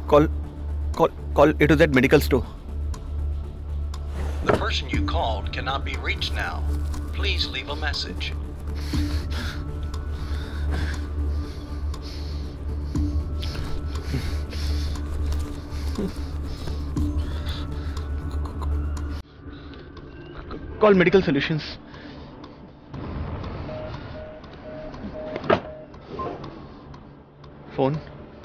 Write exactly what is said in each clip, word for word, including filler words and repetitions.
Call, call, call A to Z medical store. The person you called cannot be reached now. Please leave a message. Call Medical Solutions. Phone.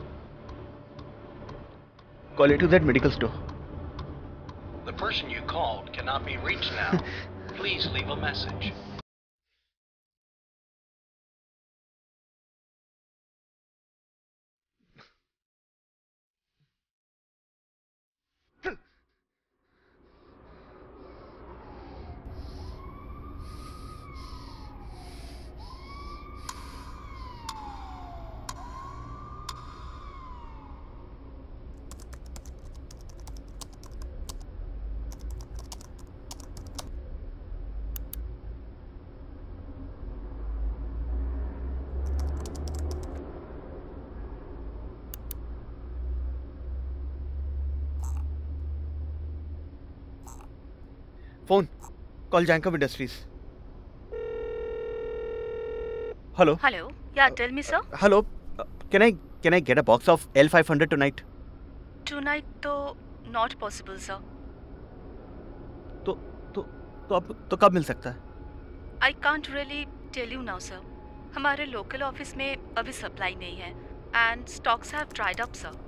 Call A to Z medical store. The person you called cannot be reached now. Please leave a message. Phone. Call Jankov Industries. Hello. Hello. Yeah, tell me, sir. Hello. Uh, can I can I get a box of L five hundred tonight? Tonight, though, not possible, sir. तो तो तो अब तो कब मिल सकता है? I can't really tell you now, sir. हमारे local office में अभी सप्लाई नहीं है and stocks have dried up, sir.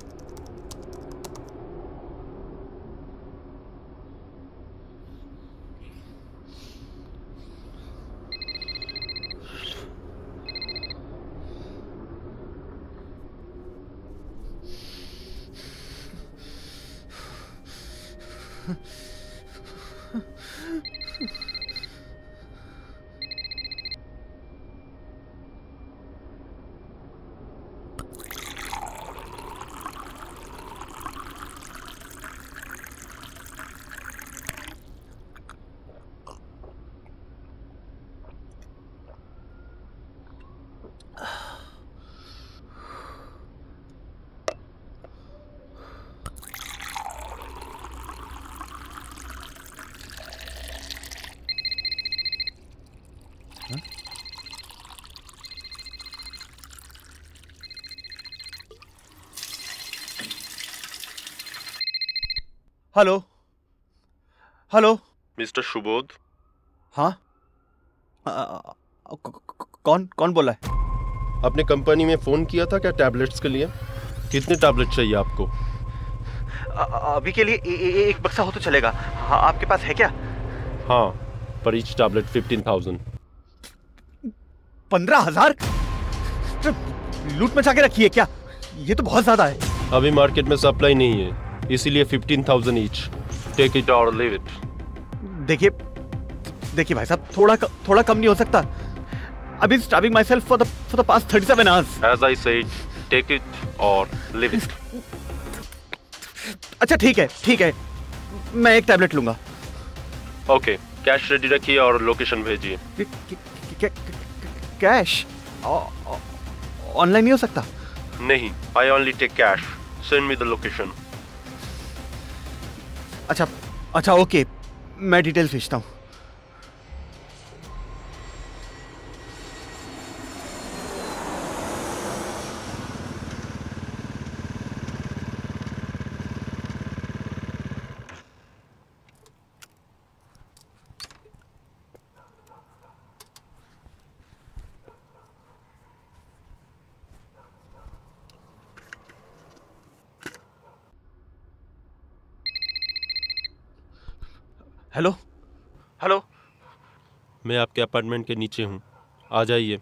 Hello hello mister Subodh. हाँ आ, आ, कौन कौन बोला है? आपने कंपनी में फोन किया था क्या टैबलेट्स के लिए? कितने टैबलेट चाहिए आपको? आ, अभी के लिए ए, ए, एक बक्सा हो तो चलेगा। हाँ, आपके पास है क्या? हाँ, पर ईच टैबलेट फिफ्टीन थाउजेंड। पंद्रह हजार? लूट मचा के रखी है क्या? ये तो बहुत ज्यादा है। अभी मार्केट में सप्लाई नहीं है, इसीलिए fifteen thousand each. Take it और लीव इट। देखिए देखिए भाई साहब, थोड़ा थोड़ा कम नहीं हो सकता? I've been starving myself for the for the past thirty-seven hours. As I said, take it or leave it. अच्छा ठीक है ठीक है, मैं एक टैबलेट लूंगा। ओके, कैश रेडी रखिए और लोकेशन भेजिए। कैश ऑनलाइन नहीं हो सकता? नहीं, I only take cash. Send me the location. अच्छा अच्छा ओके, मैं डिटेल्स भेजता हूँ। हेलो हेलो, मैं आपके अपार्टमेंट के नीचे हूँ, आ जाइए।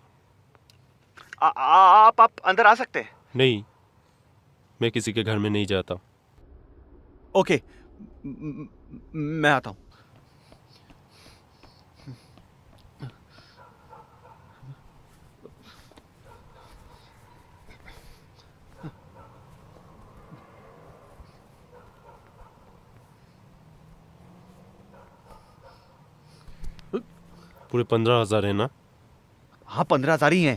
आप आप अंदर आ सकते हैं? नहीं, मैं किसी के घर में नहीं जाता। ओके, मैं आता हूँ। पूरे पंद्रह हजार है ना? हाँ, पंद्रह हजार ही हैं।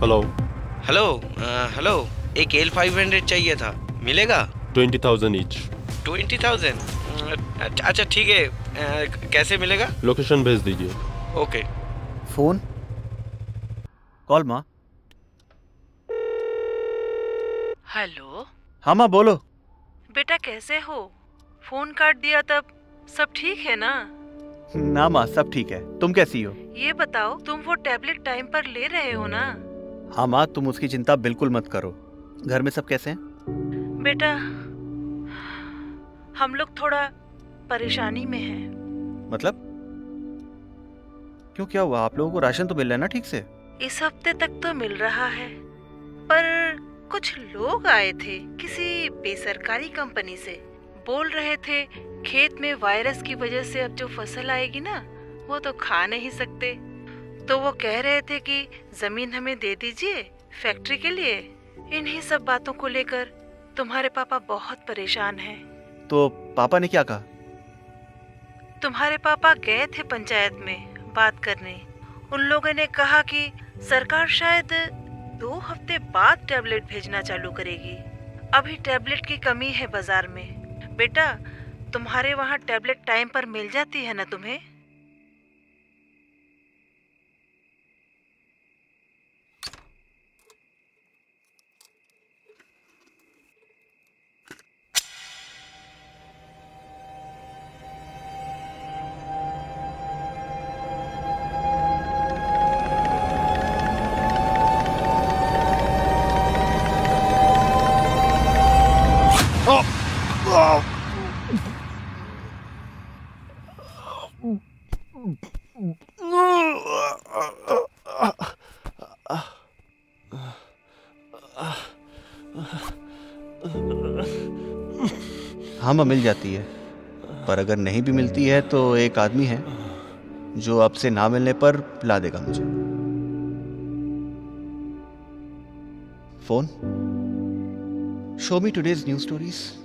हेलो हेलो अ, हेलो एक एल फाइव हंड्रेड चाहिए था, मिलेगा? Twenty thousand each. Twenty thousand? अच्छा ठीक है, अ, कैसे मिलेगा? लोकेशन भेज दीजिए। ओके। फोन कॉल माँ। हेलो हाँ माँ बोलो। बेटा, कैसे हो? फोन काट दिया तब। सब ठीक है ना? ना माँ, सब ठीक है। तुम कैसी हो? ये बताओ, तुम वो टैबलेट टाइम पर ले रहे हो ना? हाँ माँ, तुम उसकी चिंता बिल्कुल मत करो। घर में सब कैसे हैं? बेटा, हम लोग थोड़ा परेशानी में हैं। मतलब क्यों, क्या हुआ? आप लोगों को राशन तो मिल रहा है ना ठीक से? इस हफ्ते तक तो मिल रहा है, पर कुछ लोग आए थे किसी बेसरकारी कंपनी से। बोल रहे थे खेत में वायरस की वजह से अब जो फसल आएगी ना, वो तो खा नहीं सकते। तो वो कह रहे थे कि जमीन हमें दे दीजिए फैक्ट्री के लिए। इन्हीं सब बातों को लेकर तुम्हारे पापा बहुत परेशान हैं। तो पापा ने क्या कहा? तुम्हारे पापा गए थे पंचायत में बात करने। उन लोगों ने कहा कि सरकार शायद दो हफ्ते बाद टैबलेट भेजना चालू करेगी। अभी टैबलेट की कमी है बाजार में। बेटा, तुम्हारे वहाँ टैबलेट टाइम पर मिल जाती है ना तुम्हें? हाँ माँ, मिल जाती है। पर अगर नहीं भी मिलती है तो एक आदमी है जो आपसे ना मिलने पर ला देगा मुझे। Phone, show me today's news stories.